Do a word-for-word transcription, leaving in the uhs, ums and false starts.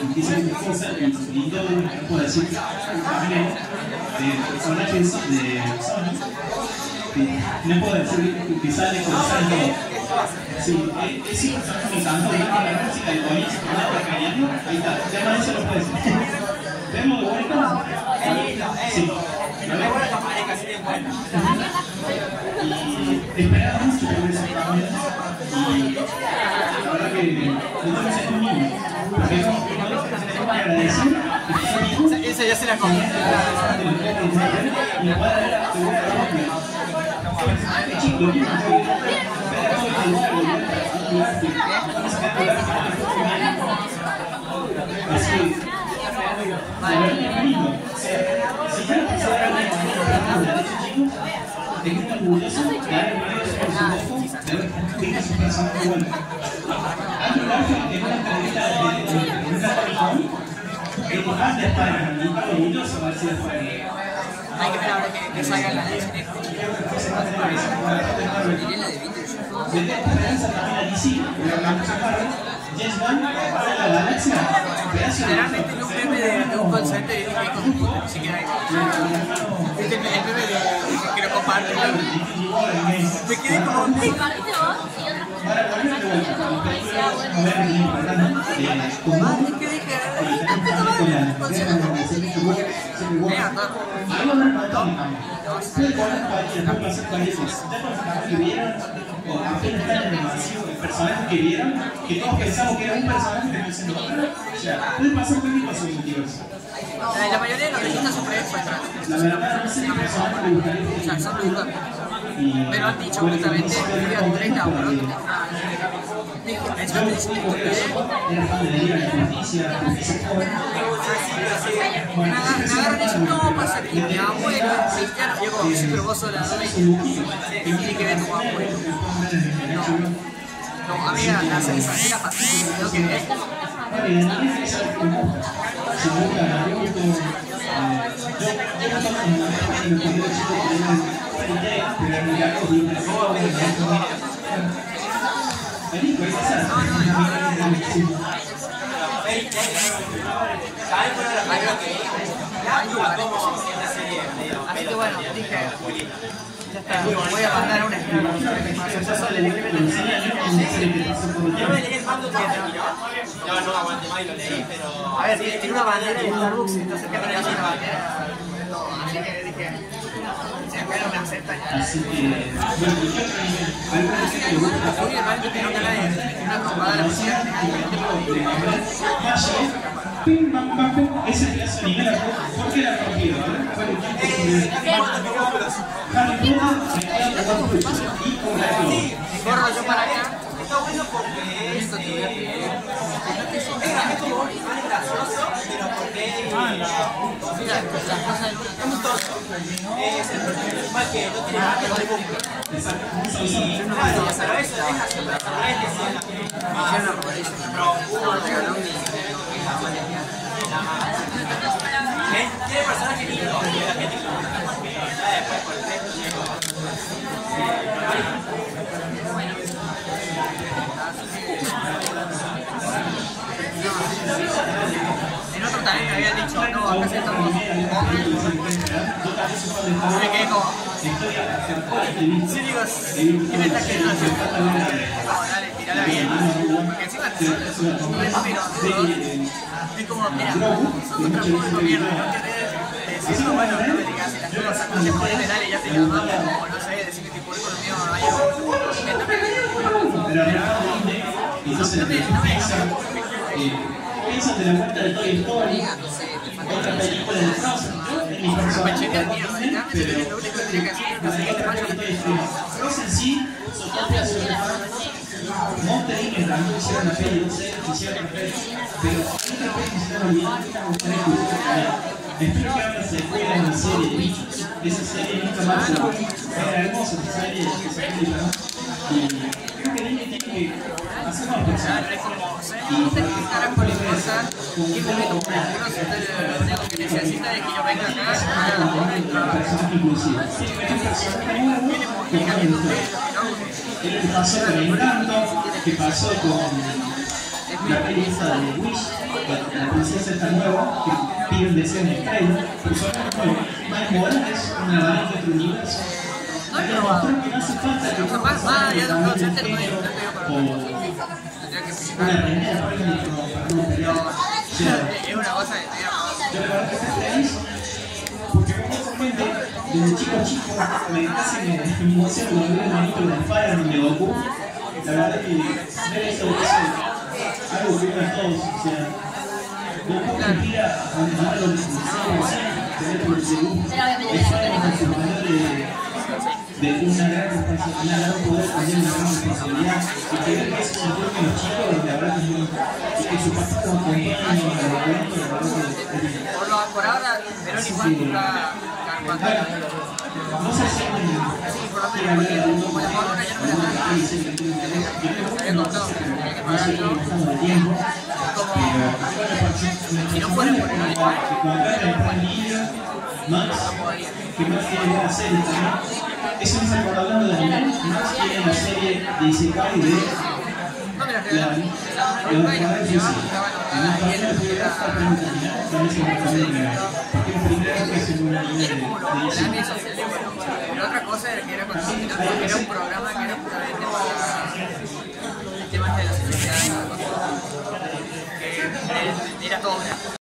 dicen muchas cosas y lindo, no puedo decir que de personajes de no puedo decir que sale con salto. Sí, es un personaje que cantó la música de comienzo, ahí está, ya más eso lo puedo decir. ¿Vemos de vuelta? Sí. Y esperaba mucho por eso también. Y la verdad que no tengo que ser un niño. Porque no tengo que agradecer. Esa ya se la comí. Y me puede dar la segunda ronda. Chico, yo no soy. Así que, la verdad es lindo. Si yo no pensara en esto, chicos, de que está orgulloso de haber venido por su voto, de haber visto su personaje bueno. Andrew Garfield en una entrevista de un Comic-Con, el fan de Spider-Man, y está orgulloso de haber sido Spider-Man. Hay que esperar que, que salga la Disney. Le da esperanza también a D C, pero la mucha Marvel, James Gunn, para la galaxia, literalmente vi un meme de, de un concepto y dije, hijo de puta, ni siquiera hay. Viste el meme de que lo comparto. Me quedé como un tic. para volver de vuelta a la película, a ver el importante, Madre, que dije, algo no es patón también. Puede poner cualquiera, puede hacer cualquier cosa. Ya personajes que vieron, o apenas están en el vacío, el personaje que vieron, que todos pensamos que era un personaje que no es el otro. O sea, puede pasar cualquier cosa en el multiverso. La mayoría de los registros son preexpuestos. La verdad, no sé qué personaje me gustaría que O sea, son dibujos. Pero han dicho justamente que vivían treinta por otro. Dijo, eso te dice una estupidez. Era fan de la Liga de la Justicia, Me agarran y dicen, no, pasa que mi abuelo cristiano. Yo como, sí, pero vos sos la doy. ¿Qué tiene que ver tu abuelo? No. No, amiga, la sensación fácil, lo que es. Así que bueno, dije, ya está, voy a mandar una escena. Yo me leí el mando que terminó. No, no aguante más y lo leí, pero. A ver, tiene una bandera de Starbucks, entonces ¿qué me hace una bandera? Así que dije, si acá no me aceptan. Así que, Uy, realmente tiene una canal de una trompada de la música. pim, pam, pam, pum, ese pedazo de nivel, ¿por qué la rompió? Harry Potter y con la Corro yo para acá. Está bueno porque es. Es gracioso, pero porque es. Es mustoso. Es el personaje principal que no tiene nada que ver con el y claro, a través de deja siempre a través de ser la tiene personajes lindos, la gente que después por el texto. En otro también me habían dicho, no, acá se estamos hombres. Me quedé como. Sí, digo, ¿qué me estás queriendo hacer? No, dale, tirala bien. Porque encima son pelotudos. Es como, mira, son otra forma de mierda, no querés decir, bueno, no me digas las cosas, no te pones dale, ya te la mando, o no sé, decir que tipo, con mío hay algo. entonces piensan de la vuelta de Toy Story, otra película de Frozen, mi personaje pero Frozen sí, su propia ciudad, Monster Inc también hicieron una peli, no sé, hicieron una peli, pero hay otra peli que se llama Olvidando, que me gustaría escuchar. Espero que hagan secuela en la serie de Bichos, esa serie nunca más se va. Era hermosa esa serie, esa película, ¿no? Y creo que Disney tiene que hacer más personas. Y no sé qué carajo le importa qué momento por el lo único que necesita es que yo venga acá a un personaje inclusivo. ¿Qué pasó con Encanto? ¿Qué pasó con la peli esa de Wish, la, la princesa esta nueva, que pide un deseo en el trailer, personaje nuevo. Miles Morales, un abanico de otro universo. Hay que demostrar que no hace falta que uno pase un pequeño o una remera para uno pelear. Es una cosa que yo la verdad que estoy feliz porque justamente desde chico a chico me casi me, me emociona cuando veo el manito de Fireman de Goku. La verdad que ver eso es algo que veo a todos. O sea, Goku me inspira a mandar los diseños, tener por el segundo. Es Fireman su manera de, de una gran responsabilidad, un gran poder, también una gran responsabilidad. Y que ver que eso se entiende en los chicos, la verdad que es muy. Y que su papá lo acompaña a los eventos, la verdad que es. por, lo, por ahora, Veroni Juan está carpantera. No sé si quiere hablar de algún como la Paula, ya no me la dan. Yo creo que se había contado que tenía que pagar yo. Si no fuera por el igual, Max, que Max tiene una serie también. Eso me está hablando de anime. Max tiene una serie de Isekai de. no me la regalan. La Los Uruguay la jugadores llevaba, sí. estaba En enojada los y él partidos de la también terminar, también se me también porque el primero que es un anime de la de social de bueno. Pero otra cosa era que era considerado que era un programa que era puramente para temas de la sociedad, que era todo